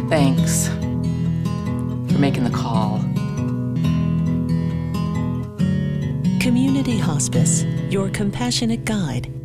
Thanks for making the call. Community Hospice, your compassionate guide